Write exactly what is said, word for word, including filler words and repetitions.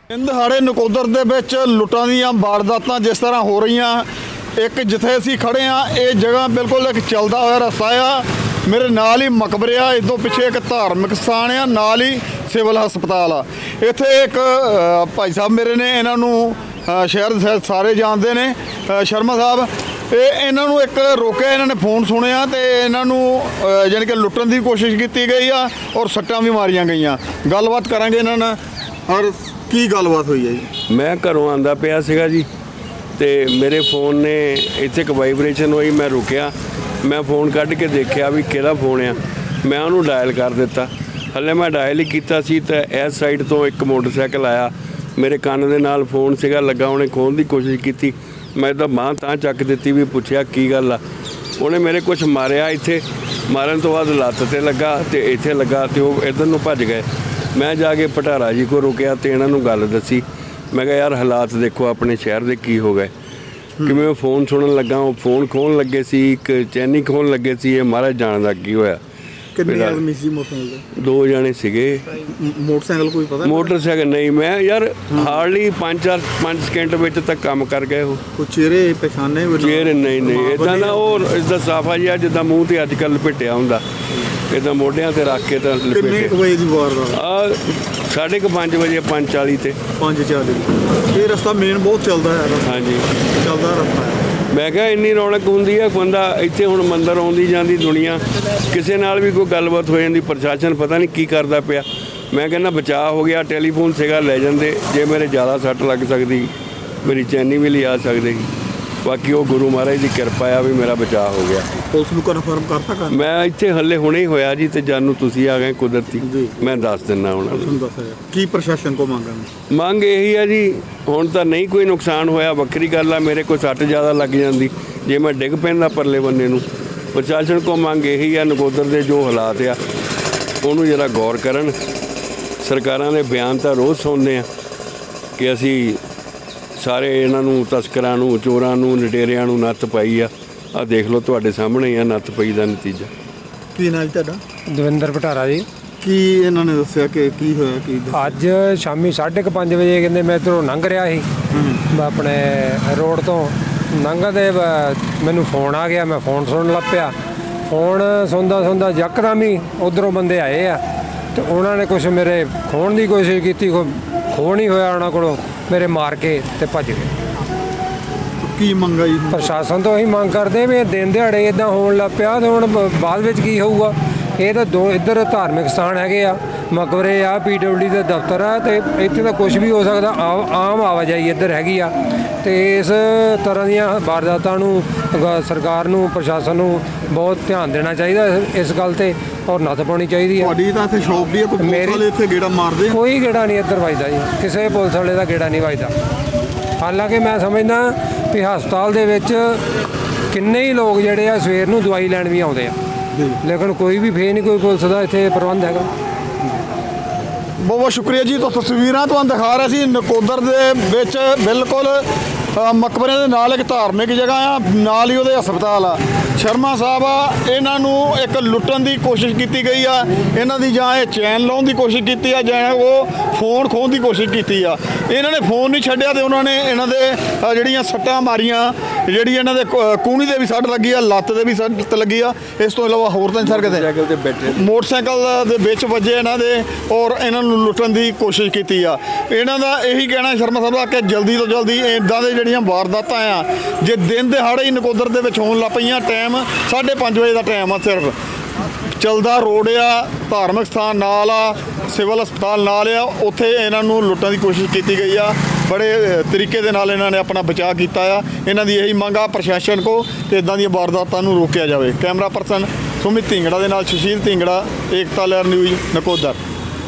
दिन दिहाड़े नकोदर दे विच लुट्टां दीयां वारदातां जिस तरह हो रहीआं, एक जिथे असीं खड़े हाँ ये जगह बिल्कुल एक चलदा होया रस्ता आ। मेरे नाल ही मकबरे आ, इस तों पिछे एक धार्मिक स्थान आ, नाल ही सिविल हस्पताल आ। इत्थे एक भाई साहब मेरे ने इन्हां नूं शहर दे सारे जानते ने, शर्मा साहब, ये इन्हां नूं एक रोकिया, इन्हां ने फोन सुनिया तो इन्हां नूं जानी कि लुट्टण की कोशिश की गई आ और सट्टां भी मारियां गईयां। गलबात करांगे इन्हां नाल। और की गलबात हुई है जी? मैं घरों आंदा पिया सीगा जी, तो मेरे फोन ने इत्थे एक वाइब्रेशन हुई, मैं रुकिया, मैं फोन कढ़ के देखा भी किहड़ा फोन आ, मैं उन्होंने डायल कर दिता। हले मैं डायल ही कीता सी ते इस साइड तो एक मोटरसाइकिल आया, मेरे कान दे नाल फोन सीगा लगा, उन्हें खोलण की कोशिश की। मैं तो बांह तां चक दी भी, पुछया की गल आ। उन्हें मेरे कुछ मारिया, इत्थे मारन तो बाद लत्त ते लगा ते इत्थे लगा, तो वो इधर नूं भज गए। मैं जाके भटारा जी को रुकिया तो इन्हों ने गल दसी। मैं कहा यार हालात देखो अपने शहर के की हो गए कि मैं फोन सुनन लगा, वो फोन खोन लगे सी, एक चैनी खोन लगे सी। ये महाराज जान का की होया। कितने आदमी सी मोटरसाइकिल? दो जने सीगे। मोटरसाइकिल कोई पता? मोटरसाइकिल नहीं, मैं यार हार्डली पाँच चार पाँच सेकंड में तक काम कर गए हो। कुछ चेहरे पहचाने? चेहरे नहीं नहीं इदा ना, वो इसका साफा जिहा जिदा मूँह से अजकल लपेटिया होंदा, इदा मोढियां ते रख के लपेटे। साढ़े क पाँच बजे पाँच चाली ते पाँच चाली ये रस्ता मेन बहुत चलता है। हाँ जी चलता रस्ता है। मैं कहा इन्नी रौनक होंदी है, बंदा इत्थे हुण मंदिर आउंदी जांदी दुनिया, किसी नाल भी कोई गलबात हो जाती, प्रशासन पता नहीं की करदा पिया। मैं कहना बचाव हो गया, टैलीफोन सीगा ले जांदे, जे मेरे ज़्यादा सੱਟ लग सकदी, मेरी चैनी भी लिया सकदे। बाकी वो गुरु महाराज की किरपा आ भी मेरा बचाव हो गया। पुलिस नूं कन्फर्म करता कर? मैं इत्थे हले हुणे ही होया जी, ते जानू तुसीं आ गए कुदरती, मैं दस दिना उन्हां नूं। की प्रशासन को मंग मंग यही है जी, हुण तां नहीं कोई नुकसान होया, वक्री गल आ, मेरे कोई सੱਟ ज़्यादा लग जाती जे मैं डिग पैंदा परले बन्ने नूं। प्रशासन को मंग यही है, नकोदर के जो हालात आ उहनूं जरा गौर करन। सरकारां दे बयान तां रोज़ सुणदे आ कि असीं सारे इन्हों तस्करां नूं, चोरां नूं, लुटेरियां नूं नत्थ पाई आ। आ देख लो तुहाडे सामने ही आ नत्थ पई दा नतीजा। की नाम तुहाडा? दविंदर भटारा जी। की इन्हों ने दस्सिया कि की होया की? अज शामी साढ़े क पाँच बजे कहते मैं इधरों लंघ रहा ही अपने रोड तो लंघते मैनू फोन आ गया, मैं फोन सुन लग पिया। फोन सुनता सुनता यकदम ही उधरों बंदे आए आ तो उन्होंने कुछ मेरे खोण की कोशिश की, खो नहीं होया उन्होंने कोलों, मेरे मार के ते भज गए। की मंगा जी? प्रशासन तो अं मंग करते भी दिन दिहाड़े इदा होने लग पिया तो हुण बाद विच की होऊगा। ये तो दो इधर धार्मिक स्थान है, मकबरे आ, पी डब्ल्यू डी दफ्तर आ, तो इत्थे तो कुछ भी हो सकता। आम आम आवाजाही इधर हैगी आ, तो इस तरह दीयां वारदातां नूं सरकार नूं प्रशासन नूं बहुत ध्यान देना चाहिए इस गल ते, और नत्थ पाउणी चाहिदी है। शॉप भी है, मेरे इत्थे गेड़ा मारदे? कोई गेड़ा नहीं इधर वजदा जी, किसी पुलिस वाले का गेड़ा नहीं वजदा। हालांकि मैं समझदा भी हस्पताल दे विच किन्ने ही लोग जिहड़े आ सवेर नूं दवाई लैण भी आउंदे आ, लेकिन कोई भी फे नहीं कोई पुलिस का इत्थे प्रबंध हैगा। बहुत बहुत शुक्रिया जी। तो तस्वीरां तुहानूं दिखा रहे सी नकोदर दे विच बिल्कुल मकबरे दे नाल एक धार्मिक जगह आ, नाल ही उहदे हस्पताल आ। शर्मा साहब आ, इन्हां नूं एक लुੱਟਣ की कोशिश की गई आ, इन्हां दी जां चैन लाउण की कोशिश की आ, जां वो फोन खोण की कोशिश की आ। इन्हां ने फोन नहीं छड्डिया ते उन्होंने इन्हां दे जिहड़ियां सट्टां मारियां, जिहड़ी इन्हां दे कूहणी दे भी सੱਟ लगी आ, लत्त दे भी सੱਟ लगी आ। इस तो इलावा होर तां सर किते मोटरसाइकिल दे विच वजे इन्हां दे और इन्हां नूं लुੱਟਣ की कोशिश की आ। इन्हां दा यही कहना शर्मा साहब दा कि जल्दी तो जल्दी इदां दे जिहड़ियां वारदातां आ, जे दिन दिहाड़े ही नकोदर दे विच होण लग पईआं। टाइम साढ़े पाँच बजे का टाइम आ, सिर्फ चलदा रोड आ, धार्मिक स्थान नाल आ, सिविल हस्पताल नाल आ, उत्थे इन्हां नूं लुੱਟਣ की कोशिश की गई आ। बड़े तरीके दे नाल इन्हां ने अपना बचाव किया आ। इन्हां दी यही मंग आ प्रशासन को कि इदां दी वारदातां नूं रोकिया जाए। कैमरा परसन सुमित धिंगड़ा दे नाल सुशील धिंगड़ा, एकता लहर न्यूज़ नकोदर।